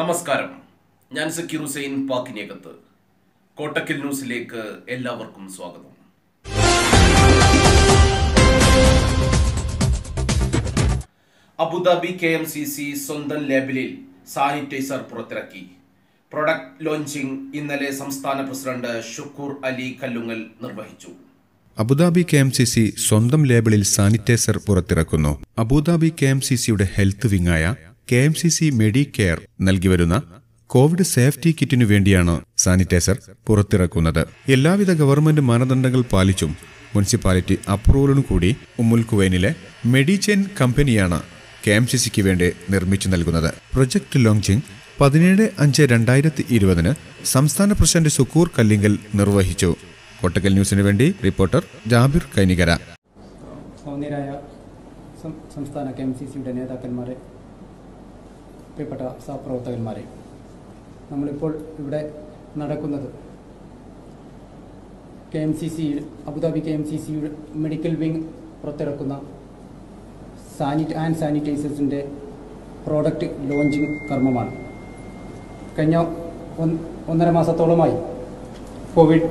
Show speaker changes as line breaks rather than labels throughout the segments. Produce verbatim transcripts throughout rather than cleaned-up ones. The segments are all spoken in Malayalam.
നമസ്കാരം, ഞാൻ സക്കീർ ഹുസൈൻ പാക്കിനിയകത്ത്. കോട്ടക്കൽ ന്യൂസിലേക്ക് എല്ലാവർക്കും സ്വാഗതം. Abu Dhabi K M C C സ്വന്തം ലേബലിൽ സാനിറ്റൈസർ പുറത്തിറക്കി. പ്രൊഡക്റ്റ് ലോഞ്ചിംഗ് ഇന്നലെ സംസ്ഥാന പ്രസിഡന്റ് ഷുക്കൂർ അലി കല്ലുങ്ങൽ നിർവഹിച്ചു.
Abu Dhabi K M C C സ്വന്തം ലേബലിൽ സാനിറ്റൈസർ പുറത്തിറക്കുന്നു. അബുദാബി കെ എം സി സിയുടെ ഹെൽത്ത് വിങ്ങായ K M C C medi care നൽകിവരുന്ന കോവിഡ് സേഫ്റ്റി കിറ്റിനു വേണ്ടിയാണ് സാനിറ്റൈസർ പുറത്തിറക്കുന്നത്. എല്ലാവിധ ഗവൺമെന്റ് മാനദണ്ഡങ്ങൾ പാലിച്ചും മുനിസിപ്പാലിറ്റി അപ്രൂവലിനു കൂടി ഉമ്മുൽ കുവൈനിലെ മെഡിചെയിൻ കമ്പനിയാണ് കെ എം സി സിക്ക് വേണ്ടി നിർമ്മിച്ചു നൽകുന്നത്. പ്രൊജക്ട് ലോഞ്ചിംഗ് പതിനേഴ് അഞ്ച് രണ്ടായിരത്തി ഇരുപതിന് സംസ്ഥാന പ്രസിഡന്റ് ഷുക്കൂർ കല്ലിങ്കൽ നിർവഹിച്ചു. കോട്ടക്കൽ ന്യൂസിന് വേണ്ടി റിപ്പോർട്ടർ ജാബിർ കൈനികര.
സംസ്ഥാന കെ എം സി സിയുടെ നേതാക്കന്മാരെ, പ്രിയപ്പെട്ട സഹപ്രവർത്തകന്മാരെ, നമ്മളിപ്പോൾ ഇവിടെ നടക്കുന്നത് K M C C Abu Dhabi K M C സിയുടെ മെഡിക്കൽ വിങ് പുറത്തിറക്കുന്ന സാനിറ്റ് ആൻഡ് സാനിറ്റൈസേഴ്സിൻ്റെ പ്രോഡക്റ്റ് ലോഞ്ചിങ് കർമ്മമാണ്. കഴിഞ്ഞ ഒന്നര മാസത്തോളമായി കോവിഡ്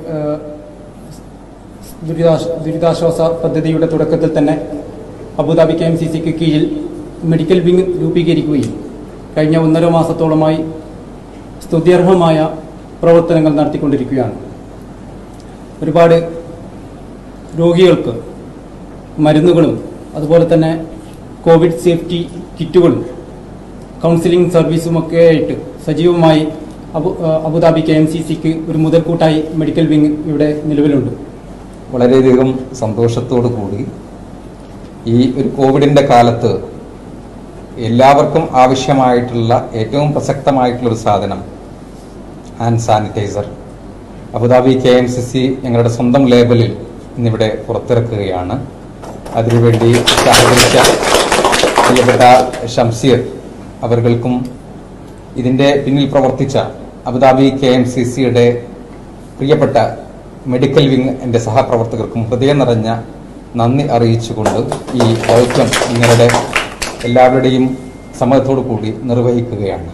ദുരിതാശ ദുരിതാശ്വാസ പദ്ധതിയുടെ തുടക്കത്തിൽ തന്നെ അബുദാബി കെ എം സി സിക്ക് കീഴിൽ മെഡിക്കൽ വിങ് രൂപീകരിക്കുകയും കഴിഞ്ഞ ഒന്നര മാസത്തോളമായി സ്തുത്യർഹമായ പ്രവർത്തനങ്ങൾ നടത്തിക്കൊണ്ടിരിക്കുകയാണ്. ഒരുപാട് രോഗികൾക്ക് മരുന്നുകളും അതുപോലെ തന്നെ കോവിഡ് സേഫ്റ്റി കിറ്റുകളും കൗൺസിലിംഗ് സർവീസുമൊക്കെ ആയിട്ട് സജീവമായി Abu Abu Dhabi K M C സിക്ക് ഒരു മുതൽക്കൂട്ടായി മെഡിക്കൽ വിങ് ഇവിടെ നിലവിലുണ്ട്.
വളരെയധികം സന്തോഷത്തോടു കൂടി ഈ ഒരു കോവിഡിൻ്റെ കാലത്ത് എല്ലാവർക്കും ആവശ്യമായിട്ടുള്ള ഏറ്റവും പ്രസക്തമായിട്ടുള്ളൊരു സാധനം hand sanitiser Abu Dhabi K M C C ഞങ്ങളുടെ സ്വന്തം ലേബലിൽ ഇന്നിവിടെ പുറത്തിറക്കുകയാണ്. അതിനുവേണ്ടി സഹകരിച്ച പ്രിയപ്പെട്ട ഷംസീർ അവർക്കും ഇതിൻ്റെ പിന്നിൽ പ്രവർത്തിച്ച അബുദാബി കെ എം സി സിയുടെ പ്രിയപ്പെട്ട മെഡിക്കൽ വിങ് എൻ്റെ സഹപ്രവർത്തകർക്കും ഹൃദയം നിറഞ്ഞ നന്ദി അറിയിച്ചുകൊണ്ട് ഈ ദൗത്യം നിങ്ങളുടെ എല്ലാവരുടെയും സമ്മതത്തോടു കൂടി നിർവഹിക്കുകയാണ്.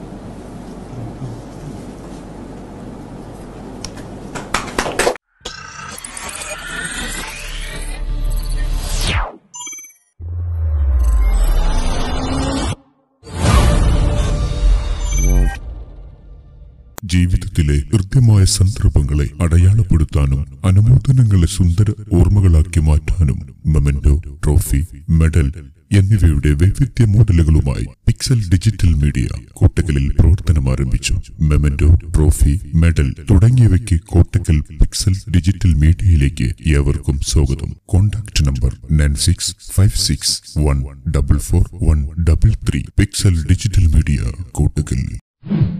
ജീവിതത്തിലെ കൃത്യമായ സന്ദർഭങ്ങളെ അടയാളപ്പെടുത്താനും അനുമോദനങ്ങളെ സുന്ദര ഓർമ്മകളാക്കി മാറ്റാനും മെമന്റോ, ട്രോഫി, മെഡൽ എന്നിവയുടെ വൈവിധ്യ മോഡലുകളുമായി പിക്സൽ ഡിജിറ്റൽ മീഡിയ കോട്ടക്കലിൽ പ്രവർത്തനം ആരംഭിച്ചു. മെമന്റോ, ട്രോഫി, മെഡൽ തുടങ്ങിയവയ്ക്ക് കോട്ടക്കൽ പിക്സൽ ഡിജിറ്റൽ മീഡിയയിലേക്ക് ഏവർക്കും സ്വാഗതം. Contact number nine six five six one double four one double three. Pixel digital media Kottakkal.